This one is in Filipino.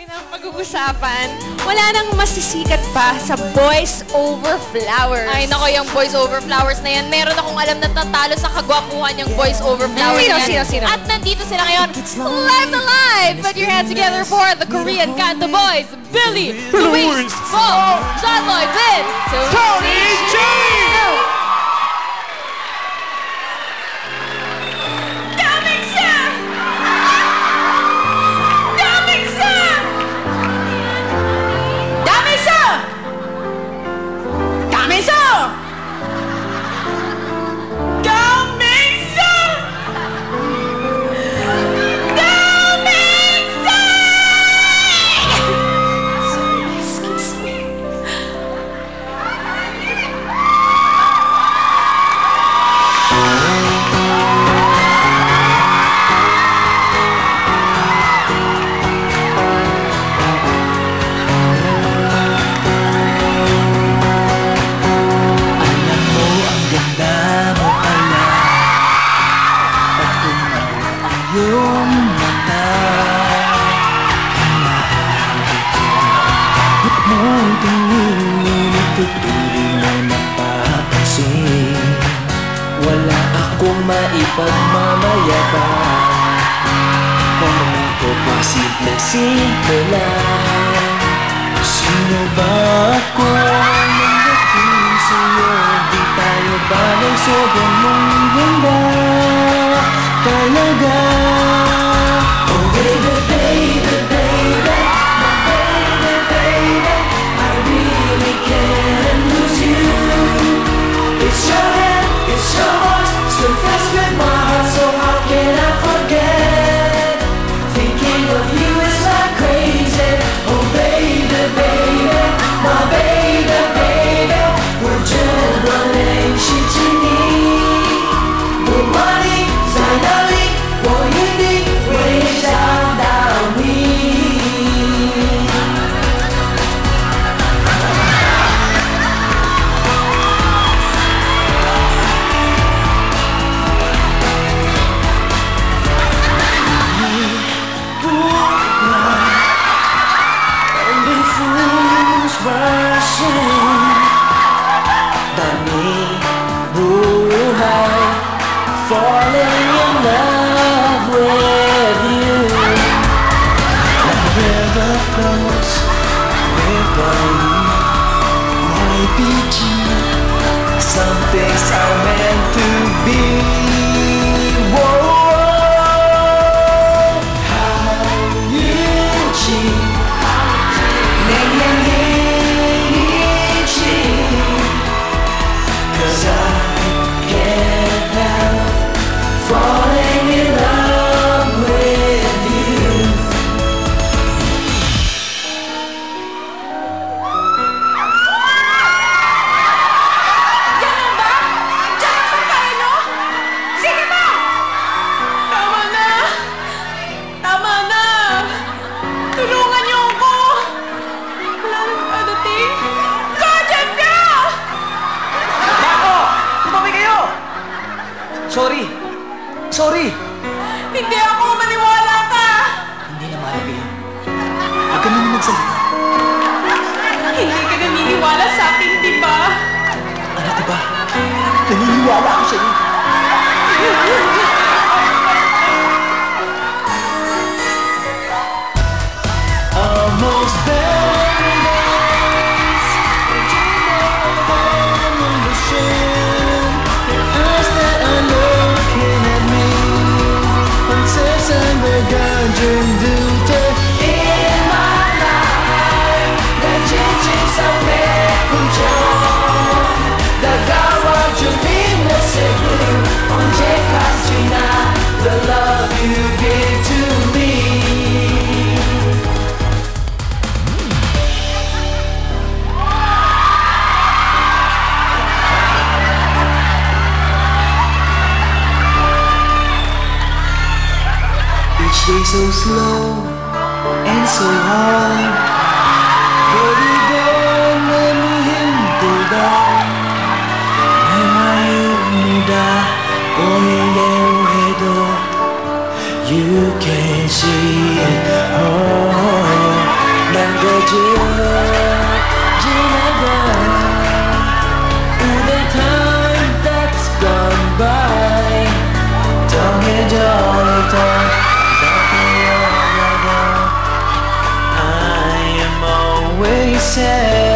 Yun ang pag-uusapan. Wala nang masisikat pa sa Boys Over Flowers. Ay, nako, yung Boys Over Flowers na yan. Meron akong alam na tatalo sa kagwapuhan yung Boys Over Flowers Sino? At nandito sila ngayon, live na live! Put your hands together for the Korean Canto Boys, Billy, Luis, Paul, John Lloyd, Vin, Tony G! Wala akong maipagmamayabang. Para ko pa simple lang. Sino ba ako nang dating sa'yo? Di tayo ba ng sobrang mong ganda talaga? Oh baby, baby, baby, my baby, baby, I really can't lose you. It's your hand, it's your voice, still fast with my heart, so how can I forget? Thinking of you is like crazy. Oh baby, baby, my baby, baby, we're just running shit to me. Good morning, finally, what you need, raise down me. Falling in love with you. Like the river flows without you. My peachy, some things are meant to be. Whoa, how you cheat, cause I can't help falling in love with you. Ganun ba? Diyan ang pagkaino? Sige ba? Tama na! Tama na! Tulungan niyo ako! Wala nang padating. Guardian ka! Nako! Tumami kayo! Sorry! Sorry! Hindi ako maniwala ka! Hindi na mahalaga yun. Huwag ka nang magsalita. Hindi ka naniniwala sa akin, di ba? Ano diba? Naniniwala ako sa'yo. Almost there days, in the shade, your eyes that are looking at me. 세상 가진 듯해 in my life. 내 지친 삶에 훔쳐 다가와준 이 모습은 언제까지나 the love you give to me. Each day so slow and so hard. Baby, 너무 힘들다. 내 마음보다 보이려고 해도 You can see it all. Ganda Ginebra. Ooh, the time that's gone by. I am always sad.